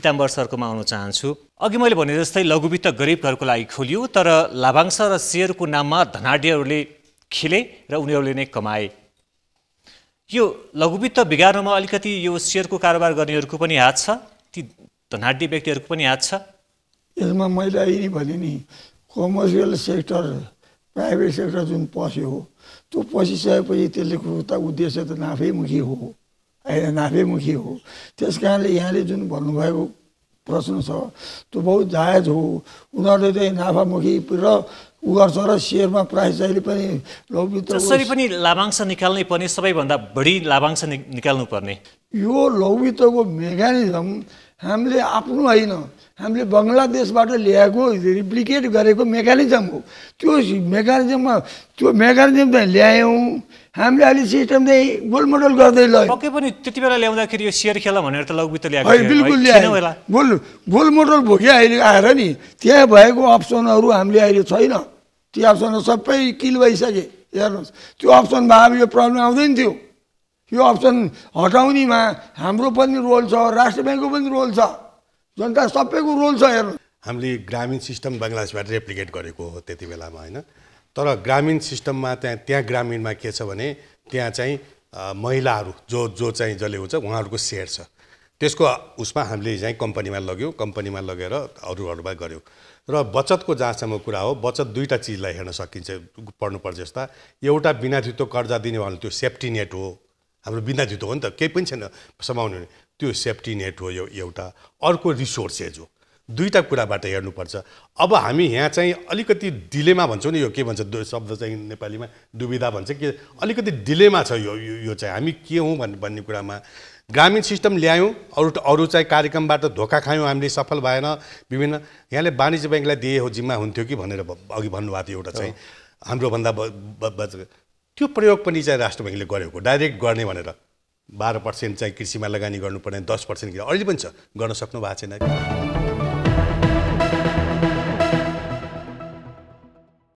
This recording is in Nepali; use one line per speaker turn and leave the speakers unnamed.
पीताम्बर सरकोमा आउन चाहन्छु। अघि मैले भने जस्तै लघुवित्त गरिब घरको लागि खोलियो, तर लाभांश र सेयरको नाममा धनाढ्यहरूले खेले र उनीहरूले नै कमाए। यो लघुवित्त बिगार्नमा अलिकति यो सेयरको कारोबार गर्नेहरूको पनि हात छ, ती धनाढ्य व्यक्तिहरूको पनि हात छ।
यसमा मैले अहिले भने नि कमर्सियल सेक्टर, प्राइभेट सेक्टर जुन पस्यो त्यो पसिसकेपछि त्यसले उद्देश्य त नाफैमुखी हो, होइन नाफैमुखी हो। त्यस कारणले यहाँले जुन भन्नुभएको प्रश्न छ त्यो बहुत जायज हो। उनीहरूले चाहिँ नाफामुखी र उ गर्छ र सेयरमा प्राइस जहिले पनि लघुवित्त
जसरी पनि लाभांश निकाल्नै पर्ने, सबैभन्दा बढी लाभांश निकाल्नु पर्ने
यो लघुवित्तको मेकानिजम हामीले आफ्नो होइन, हामीले बङ्गलादेशबाट ल्याएको रिप्लिकेट गरेको मेकानिजम हो। त्यो मेकानिजममा चाहिँ ल्यायौँ हामीले। अहिले सिस्टम चाहिँ गोलमोडल गर्दै लग्यो।
पक्कै पनि त्यति बेला ल्याउँदाखेरि यो सेयर खेला भनेर त लघुवित्त ल्याएको
बिल्कुल ल्यायो। गोलमोडल भोग्यो अहिले आएर नि। त्यहाँ भएको अप्सनहरू हामीले अहिले छैन, त्यो अप्सनहरू सबै किल भइसके। हेर्नुहोस् त्यो अप्सन भए यो प्रब्लम आउँदैन थियो। यो अप्सन हटाउनेमा हाम्रो पनि रोल छ, राष्ट्र ब्याङ्कको पनि रोल छ, जनता सबैको रोल छ। हेर्नु
हामीले ग्रामीण सिस्टम बङ्गलादेशबाट रेप्लिकेट गरेको हो त्यति बेलामा, होइन। तर ग्रामीण सिस्टममा त्यहाँ ग्रामीणमा के छ भने त्यहाँ चाहिँ महिलाहरू जो चाहिँ जसले हुन्छ उहाँहरूको सेयर छ। त्यसको उसमा हामीले चाहिँ कम्पनीमा लग्यौँ, कम्पनीमा लगेर अरूहरूमा गऱ्यौँ। र बचतको जहाँसम्म कुरा हो, बचत दुईवटा चिजलाई हेर्न सकिन्छ, पढ्नुपर्छ जस्ता। एउटा बिना धितो कर्जा दिने भने त्यो सेफ्टी नेट हो, हाम्रो बिना धितो हो नि त, केही पनि छैन समाउने, त्यो सेफ्टी नेट हो यो एउटा। अर्को रिसोर्सेज हो। दुईवटा कुराबाट हेर्नुपर्छ। अब हामी यहाँ चाहिँ अलिकति डिलेमा भन्छौँ नि, यो के भन्छ शब्द चाहिँ नेपालीमा दुविधा भन्छ कि, अलिकति डिलेमा छ यो चाहिँ हामी के हौँ भन्ने कुरामा। ग्रामीण सिस्टम ल्यायौँ, अरू चाहिँ कार्यक्रमबाट धोका खायौँ हामीले, सफल भएन। विभिन्न यहाँले वाणिज्य ब्याङ्कलाई दिए हो जिम्मा हुन्थ्यो कि भनेर अघि भन्नुभएको थियो। एउटा चाहिँ हाम्रोभन्दा त्यो प्रयोग पनि चाहिँ राष्ट्र ब्याङ्कले गरेको, डाइरेक्ट गर्ने भनेर 12% चाहिँ कृषिमा लगानी गर्नुपर्ने, 10% अहिले पनि छ, गर्न सक्नु भएको छैन।